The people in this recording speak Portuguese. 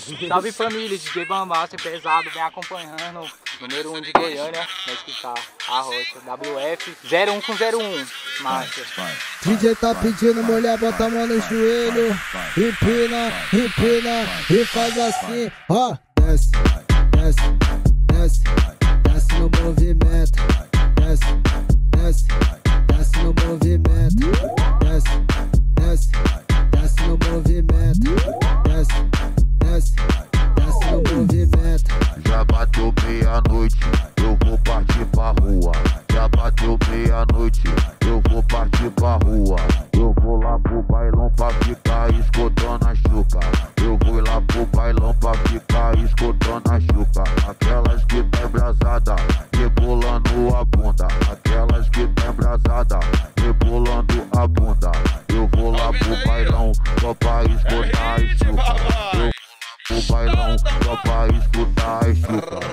Salve família, DJ Bambá, ser pesado, vem acompanhando. Número 1 de Goiânia, nós que tá, a rocha, WF 01 com 01, massa. DJ tá pedindo mulher, bota a mão no joelho, empina, empina e faz assim, ó. Desce, desce, desce, desce no movimento. Desce, desce, desce no movimento. Desce, desce, desce no movimento. Desce, desce, desce no movimento. Já bateu meia-noite, eu vou partir pra rua. Já bateu meia-noite, eu vou partir pra rua. Eu vou lá pro bailão pra ficar escutando a chuca. Eu vou lá pro bailão pra ficar escutando a chuca. Aquelas que tá embrasada, rebolando a bunda. Aquelas que tá embrasada, rebolando a bunda. Eu vou lá pro bailão só pra escutar a chuca. Eu vou pro bailão só pra escutar a chuca.